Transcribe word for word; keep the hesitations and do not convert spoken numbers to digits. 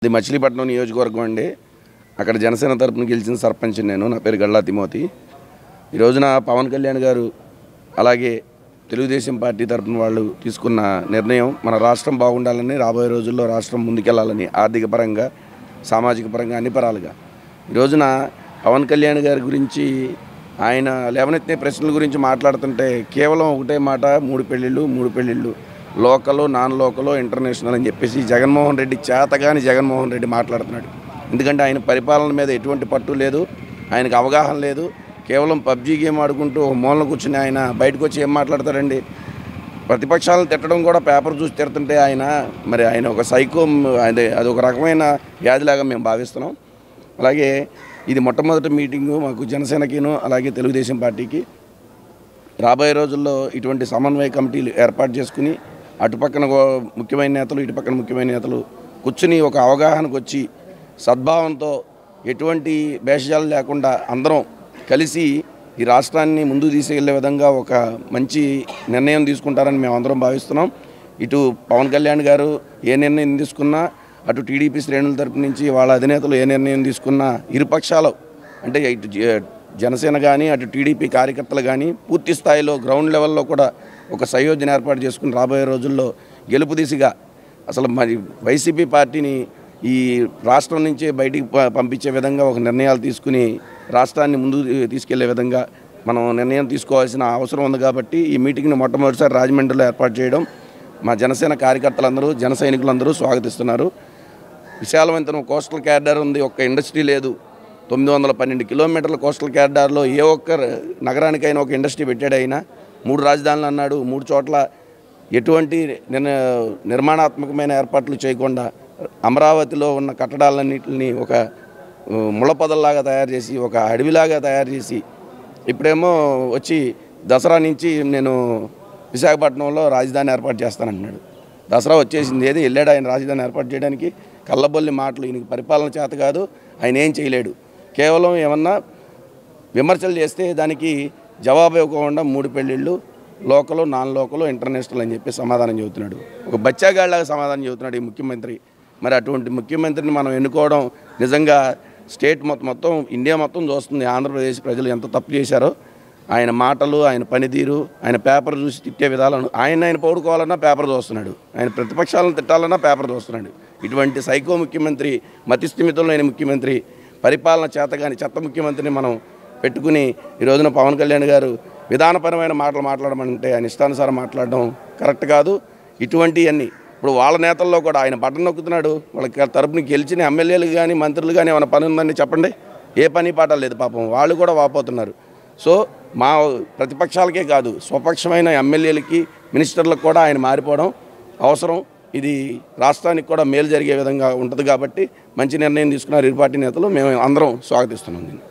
ఇది మచిలీపట్నం నియోజకవర్గం అండి. అక్కడ జనసేన తరపున గెలిచిన సర్పంచ్ నేను. నా పేరు గల్లా తిమోతి. ఈ రోజున పవన్ కళ్యాణ్ గారు అలాగే తెలుగుదేశం పార్టీ తరపున వాళ్ళు తీసుకున్న నిర్ణయం మన రాష్ట్రం బాగుండాలని, రాబోయే రోజుల్లో రాష్ట్రం ముందుకెళ్లాలని, ఆర్థిక పరంగా సామాజిక పరంగా అన్ని పరాలుగా ఈ రోజున పవన్ కళ్యాణ్ గారి గురించి ఆయన లేవనెత్తిన ప్రశ్నల గురించి మాట్లాడుతుంటే కేవలం ఒకటే మాట, మూడు పెళ్ళిళ్ళు మూడు పెళ్ళిళ్ళు లోకల్ నాన్ లోకల్ ఇంటర్నేషనల్ అని చెప్పేసి జగన్మోహన్ రెడ్డి చేతగాని జగన్మోహన్ రెడ్డి మాట్లాడుతున్నాడు. ఎందుకంటే ఆయన పరిపాలన మీద ఎటువంటి పట్టు లేదు, ఆయనకు అవగాహన లేదు. కేవలం పబ్జీ గేమ్ ఆడుకుంటూ ఒక మూలన కూర్చుని ఆయన బయటకు వచ్చి ఏం మాట్లాడతారండి? ప్రతిపక్షాలను తిట్టడం కూడా పేపర్ చూసి తిడుతుంటే ఆయన మరి ఆయన ఒక సైకో, అదే అది ఒక రకమైన వ్యాధిలాగా మేము భావిస్తున్నాం. అలాగే ఇది మొట్టమొదటి మీటింగు మాకు జనసేనకిను అలాగే తెలుగుదేశం పార్టీకి. రాబోయే రోజుల్లో ఇటువంటి సమన్వయ కమిటీలు ఏర్పాటు చేసుకుని అటుపక్కన ముఖ్యమైన నేతలు ఇటుపక్కన ముఖ్యమైన నేతలు కూర్చుని ఒక అవగాహనకు వచ్చి సద్భావంతో ఎటువంటి భేషజాలు లేకుండా అందరం కలిసి ఈ రాష్ట్రాన్ని ముందుకు తీసుకెళ్లే విధంగా ఒక మంచి నిర్ణయం తీసుకుంటారని మేము అందరం భావిస్తున్నాం. ఇటు పవన్ కళ్యాణ్ గారు ఏ నిర్ణయం తీసుకున్నా, అటు టీడీపీ శ్రేణుల తరపు నుంచి వాళ్ళ అధినేతలు ఏ నిర్ణయం తీసుకున్నా ఇరుపక్షాలు అంటే ఇటు జనసేన కానీ అటు టీడీపీ కార్యకర్తలు కానీ పూర్తి స్థాయిలో గ్రౌండ్ లెవెల్లో కూడా ఒక సంయోజన ఏర్పాటు చేసుకుని రాబోయే రోజుల్లో గెలుపు దిశగా అసలు మరి వైసీపీ పార్టీని ఈ రాష్ట్రం నుంచి బయటికి పంపించే విధంగా ఒక నిర్ణయాలు తీసుకుని రాష్ట్రాన్ని ముందు తీసుకెళ్లే విధంగా మనం నిర్ణయం తీసుకోవాల్సిన అవసరం ఉంది. కాబట్టి ఈ మీటింగ్ని మొట్టమొదటిసారి రాజమండ్రిలో ఏర్పాటు చేయడం మా జనసేన కార్యకర్తలందరూ జన సైనికులందరూ స్వాగతిస్తున్నారు. విశాలవంతమైన కోస్టల్ క్యారిడార్ ఉంది, ఒక్క ఇండస్ట్రీ లేదు. తొమ్మిది వందల పన్నెండు కిలోమీటర్ల కోస్టల్ క్యారిడార్లో ఏ ఒక్క నగరానికైనా ఒక ఇండస్ట్రీ పెట్టాడు ఆయన. మూడు రాజధానులు అన్నాడు, మూడు చోట్ల ఎటువంటి నిర్మాణాత్మకమైన ఏర్పాట్లు చేయకుండా అమరావతిలో ఉన్న కట్టడాలన్నింటినీ ఒక ముళ్ళపొదల్లాగా తయారు చేసి ఒక అడవిలాగా తయారు చేసి ఇప్పుడేమో వచ్చి దసరా నుంచి నేను విశాఖపట్నంలో రాజధాని ఏర్పాటు చేస్తానంటున్నాడు. దసరా వచ్చేసింది, ఏది వెళ్ళాడు ఆయన రాజధాని ఏర్పాటు చేయడానికి? కళ్ళబొల్లి మాటలు. ఈయనకి పరిపాలన చేత కాదు, ఆయన ఏం చేయలేడు. కేవలం ఏమన్నా విమర్శలు చేస్తే దానికి జవాబు ఇవ్వకుండా మూడు పెళ్ళిళ్ళు లోకల్ నాన్ లోకల్ ఇంటర్నేషనల్ అని చెప్పి సమాధానం చెబుతున్నాడు. ఒక బచ్చాగాళ్ళలాగా సమాధానం చెబుతున్నాడు ఈ ముఖ్యమంత్రి. మరి అటువంటి ముఖ్యమంత్రిని మనం ఎన్నుకోవడం నిజంగా స్టేట్ మొత్తం మొత్తం ఇండియా మొత్తం చూస్తుంది ఆంధ్రప్రదేశ్ ప్రజలు ఎంత తప్పు చేశారో. ఆయన మాటలు, ఆయన పనితీరు, ఆయన పేపర్ చూసి తిట్టే విధాలను, ఆయన ఆయన పౌడుకోవాలన్నా పేపర్ చూస్తున్నాడు, ఆయన ప్రతిపక్షాలను తిట్టాలన్నా పేపర్ చూస్తున్నాడు. ఇటువంటి సైకో ముఖ్యమంత్రి, మతిస్థిమితంలో లేని ముఖ్యమంత్రి, పరిపాలన చేతగాని చెత్త ముఖ్యమంత్రిని మనం పెట్టుకుని ఈ రోజున పవన్ కళ్యాణ్ గారు విధానపరమైన మాటలు మాట్లాడమంటే ఆయన ఇష్టానుసారం మాట్లాడడం కరెక్ట్ కాదు. ఇటువంటివన్నీ ఇప్పుడు వాళ్ళ నేతల్లో కూడా ఆయన బటన్ నొక్కుతున్నాడు. వాళ్ళకి తరపున గెలిచిన ఎమ్మెల్యేలు కానీ మంత్రులు కానీ ఏమైనా పని ఉందని చెప్పండి? ఏ పని పాట లేదు. పాపం వాళ్ళు కూడా వాపోతున్నారు. సో మా ప్రతిపక్షాలకే కాదు స్వపక్షమైన ఎమ్మెల్యేలకి మినిస్టర్లకు కూడా ఆయన మారిపోవడం అవసరం. ఇది రాష్ట్రానికి కూడా మేలు జరిగే విధంగా ఉంటుంది. కాబట్టి మంచి నిర్ణయం తీసుకున్నారు ఇరు పార్టీ నేతలు. మేము అందరం స్వాగతిస్తున్నాం దీన్ని.